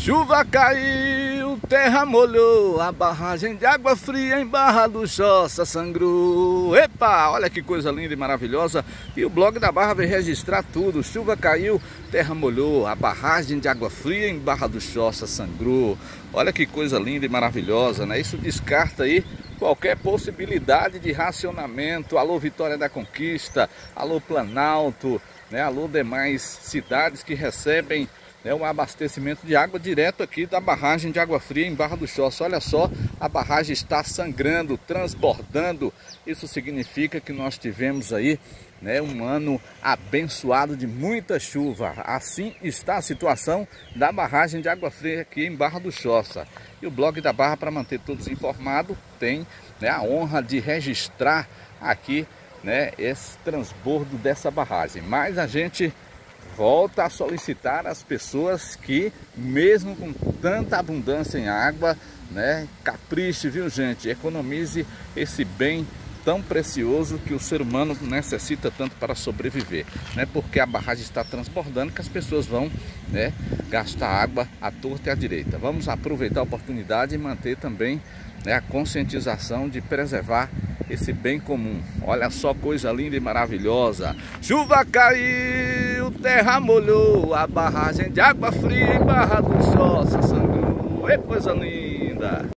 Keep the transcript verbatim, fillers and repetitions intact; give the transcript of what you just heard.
Chuva caiu, terra molhou, a barragem de água fria em Barra do Choça sangrou. Epa, olha que coisa linda e maravilhosa. E o blog da Barra vem registrar tudo. Chuva caiu, terra molhou, a barragem de água fria em Barra do Choça sangrou. Olha que coisa linda e maravilhosa, né? Isso descarta aí qualquer possibilidade de racionamento. Alô Vitória da Conquista, alô Planalto, né? Alô demais cidades que recebem É um abastecimento de água direto aqui da barragem de água fria em Barra do Choça. Olha só, a barragem está sangrando, transbordando. Isso significa que nós tivemos aí, né, um ano abençoado de muita chuva. Assim está a situação da barragem de água fria aqui em Barra do Choça. E o blog da Barra, para manter todos informados, tem, né, a honra de registrar aqui, né, esse transbordo dessa barragem. Mas a gente volta a solicitar às pessoas que, mesmo com tanta abundância em água, né, capriche, viu gente, economize esse bem tão precioso que o ser humano necessita tanto para sobreviver, né, porque a barragem está transbordando, que as pessoas vão, né, gastar água à torta e à direita. Vamos aproveitar a oportunidade e manter também, né, a conscientização de preservar esse bem comum. Olha só, coisa linda e maravilhosa. Chuva caiu, terra molhou, a barragem de água fria em Barra do Choça sangrou. É coisa linda.